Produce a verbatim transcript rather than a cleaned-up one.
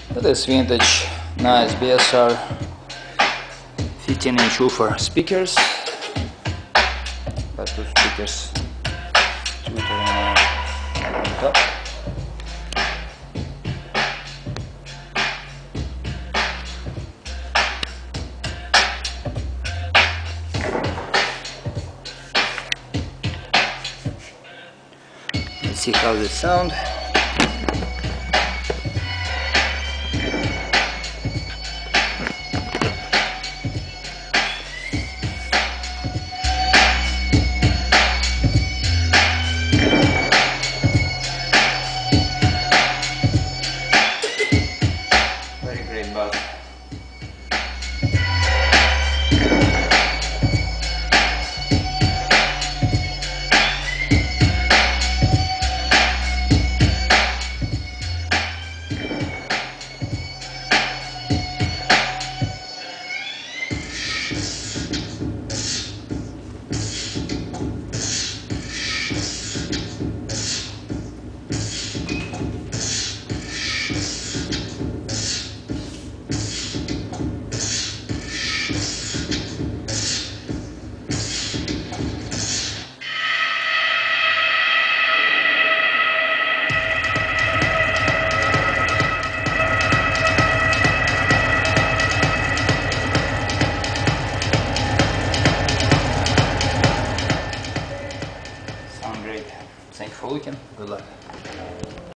This vintage nice B S R fifteen inch woofer speakers. Got two speakers, tweeter and on top. Let's see how they sound.